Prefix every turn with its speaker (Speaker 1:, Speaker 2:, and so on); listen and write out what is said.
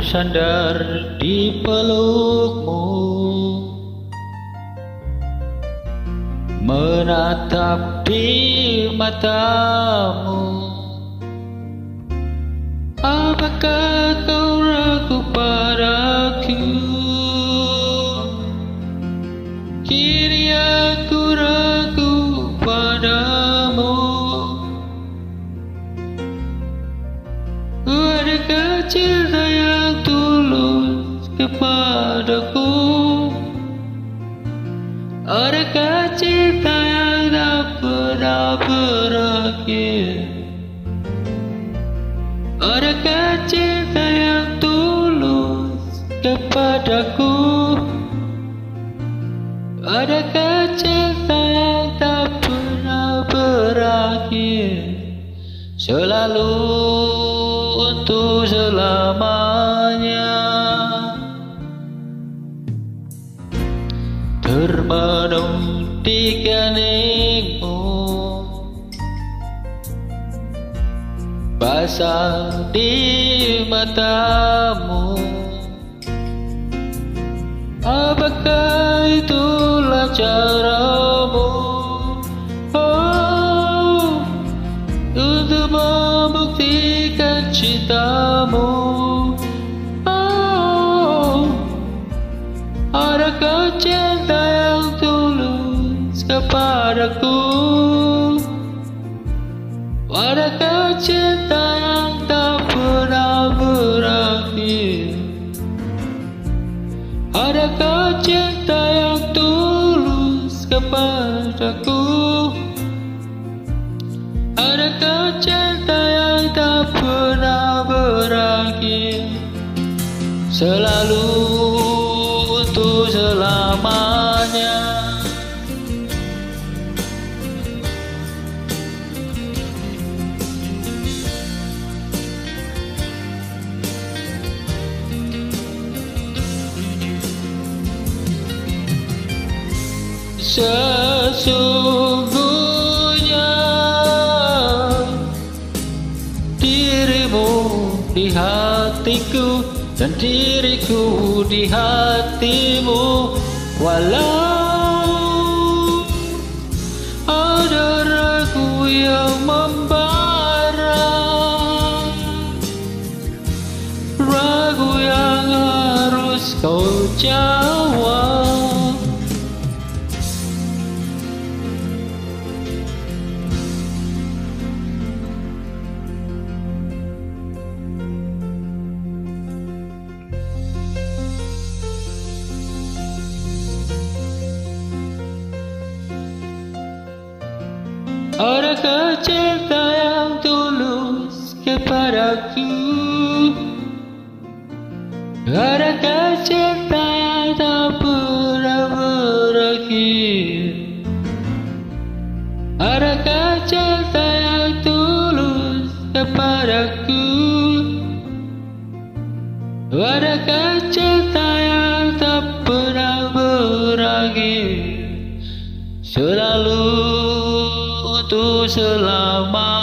Speaker 1: bersandar di pelukmu, menatap di matamu. Apakah kau ragu padaku? Kini aku ragu padamu. Adakah cinta yang tulus kepadaku? Adakah cinta yang tak pernah berakhir? Adakah cinta yang tulus kepadaku? Adakah cinta yang tak pernah berakhir? Selalu untuk selamanya. Termenung di keningmu, basah di matamu. Apakah itulah caramu untuk membuktikan cintamu? Adakah cinta yang tulus kepadaku? Adakah cinta yang tak pernah berakhir? Adakah cinta yang tulus kepadaku? Adakah cinta yang tak pernah berakhir? Selalu untuk selamanya. Sesungguhnya dirimu di hatiku dan diriku di hatimu. Walau ada ragu yang membara, ragu yang harus kau jawab. Adakah cinta yang tulus kepadaku? Adakah cinta yang tak pernah berakhir? Adakah cinta yang tulus kepadaku? Adakah cinta yang tak pernah berakhir? Selalu untuk selama.